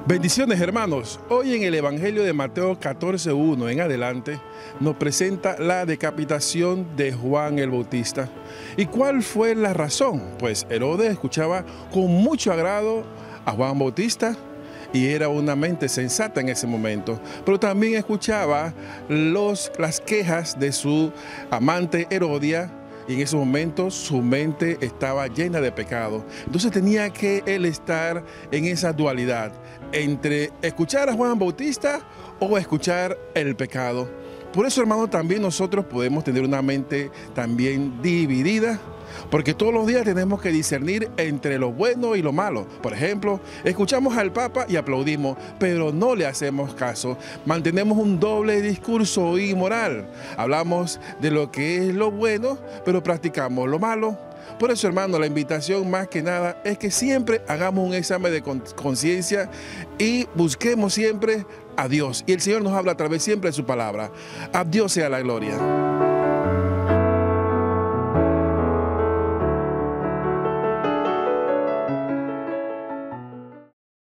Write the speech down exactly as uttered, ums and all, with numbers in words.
Bendiciones, hermanos. Hoy en el Evangelio de Mateo catorce uno en adelante nos presenta la decapitación de Juan el Bautista. ¿Y cuál fue la razón? Pues Herodes escuchaba con mucho agrado a Juan Bautista y era una mente sensata en ese momento, pero también escuchaba los, las quejas de su amante Herodia. Y en ese momento su mente estaba llena de pecado. Entonces tenía que él estar en esa dualidad entre escuchar a Juan Bautista o escuchar el pecado. Por eso, hermano, también nosotros podemos tener una mente también dividida, porque todos los días tenemos que discernir entre lo bueno y lo malo. Por ejemplo, escuchamos al Papa y aplaudimos, pero no le hacemos caso. Mantenemos un doble discurso inmoral. Hablamos de lo que es lo bueno, pero practicamos lo malo. Por eso, hermano, la invitación más que nada es que siempre hagamos un examen de conciencia y busquemos siempre a Dios. Y el Señor nos habla a través siempre de su palabra. A Dios sea la gloria.